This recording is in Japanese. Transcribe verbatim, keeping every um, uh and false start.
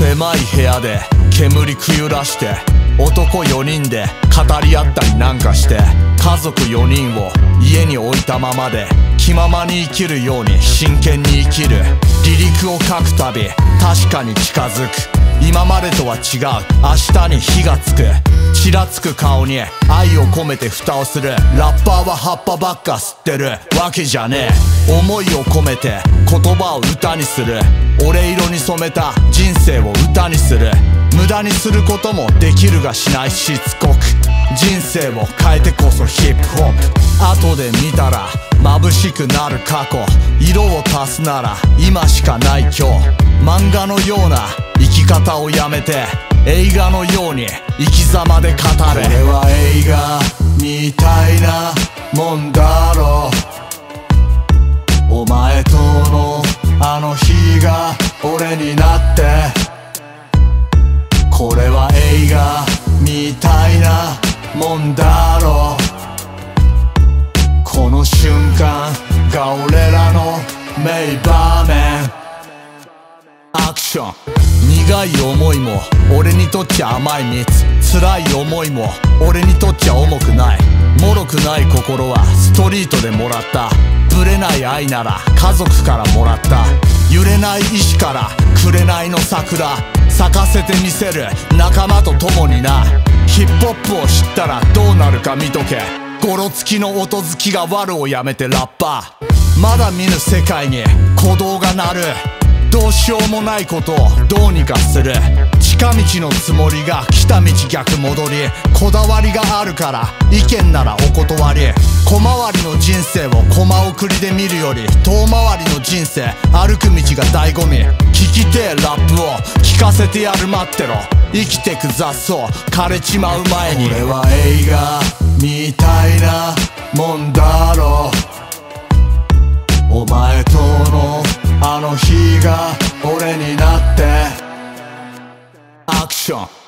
狭い部屋で煙くゆらして男よにんで語り合ったりなんかして、家族よにんを家に置いたままで気ままに生きるように真剣に生きる。離陸を書くたび確かに近づく。今までとは違う明日に火がつく。ちらつく顔に愛を込めて蓋をする。ラッパーは葉っぱばっか吸ってるわけじゃねえ。思いを込めて言葉を歌にする。俺色に染めた人生を歌にする。無駄にすることもできるがしないしつこく。人生を変えてこそヒップホップ。後で見たら眩しくなる過去。色を足すなら今しかない今日。漫画のような生き方をやめて映画のように生き様で語れ。これは映画みたいなもんだろう。お前とのあの日が俺になって。これは映画みたいなもんだろう。この瞬間が俺らの名場面。アクション。苦い思いも俺にとっちゃ甘い蜜。辛い思いも俺にとっちゃ重くない。脆くない心はストリートでもらった。ぶれない愛なら家族からもらった。揺れない意志から紅の桜咲かせてみせる仲間と共にな。ヒップホップを知ったらどうなるか見とけ。ゴロつきの音好きが悪をやめてラッパー。まだ見ぬ世界に鼓動が鳴る。どうしようもないことをどうにかする。近道のつもりが来た道逆戻り。こだわりがあるから意見ならお断り。小回りの人生をコマ送りで見るより遠回りの人生歩く道が醍醐味。聞きてえラップを聞かせてやる待ってろ。生きてく雑草枯れちまう前に。これは映画みたいなもんだろう。お前とのあの日が俺になって。アクション。